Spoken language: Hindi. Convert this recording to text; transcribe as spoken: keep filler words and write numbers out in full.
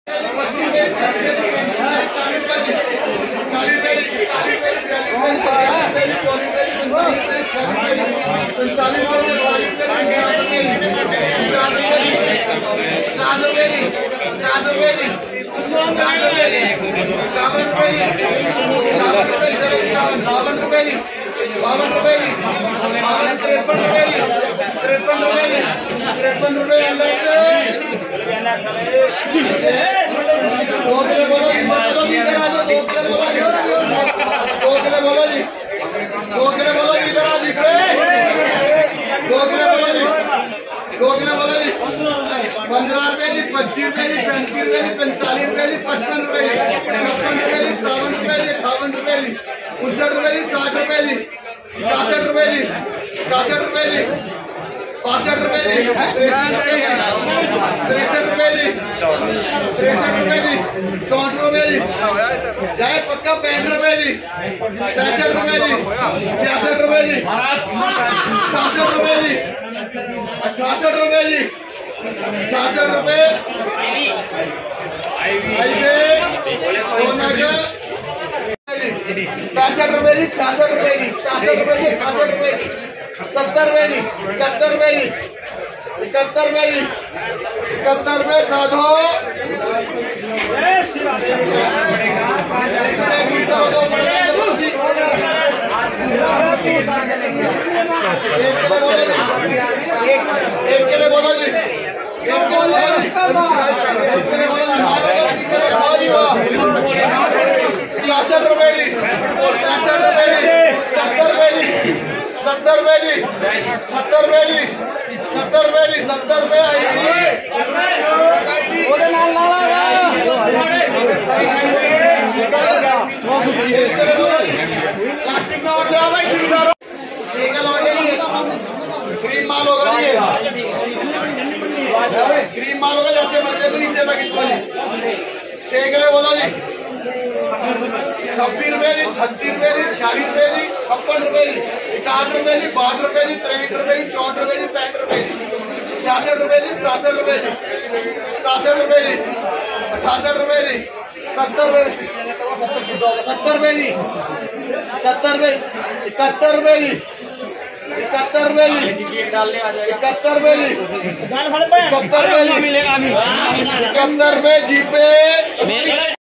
बावन रुपए जी बावन रुपए जी बावन तिरपन रुपए जी तिरपन रुपए जी तिरपन रुपए अंदर से दो किलो बोलो जी बोलो जी इधर आ जाओ दो किलो बोलो जी दो किलो बोलो जी दो किलो बोलो जी इधर आ जी दो किलो बोलो जी दो किलो बोलो जी पंद्रह रुपए जी पच्चीस रुपए जी पैंतीस रुपए जी पैंतालीस रुपए जी पचपन रुपए जी छप्पन रुपए जी सतावन रुपए जी अठावन रुपए जी उनसठ रुपए जी साठ रुपए जी इकसठ रुपए जी इकसठ रुपए जी बासठ रुपए जी तिरसठ रुपए जी तिरसठ रुपए जी चौंठ रुपए जी चाहे पक्का पैंठ रुपए जी पैंसठ रुपए जी छियासठ रुपए जी अठासठ रुपए जी अठासठ रुपए जी अठासठ रुपए पैंसठ रुपए जी छियासठ रुपए जी छियासठ रुपए जी अठासठ रुपए जी सत्तर रुपए जी इकहत्तर रुपए जी इकहत्तर रुपए जी इकहत्तर रुपए साधो एक के लिए बोलो जी एक के लिए बोलो जी एक के लिए बोलो जी इकसठ रुपए जी पैंसठ रुपए जी सत्तर रुपए जी सत्तर रुपए जी सत्तर रुपए जी सत्तर रुपए जी सत्तर रुपए आएगी प्लास्टिक में और जाओ भाई क्रीम माल होगा जी क्रीम माल होगा जैसे मर्जी तो नीचे तक इसको जी छह किलो बोलो जी छब्बीस रुपए जी छत्तीस रुपए जी छियालीस रुपए जी छप्पन रुपए जी इकहठ रुपए जी बासठ रुपए जी तिरसठ रुपए जी चौंठ रुपए जी पैंठ रुपए जी छियासठ रुपए जी सतासठ रुपए जी सतासठ रुपए जी अठासठ रुपए जी सत्तर रुपए सत्तर रुपए जी सत्तर रुपए इकहत्तर रुपए जी इकहत्तर रुपए जी इकहत्तर रुपए जी इकहत्तर रुपए जी इकहत्तर रुपए जी पे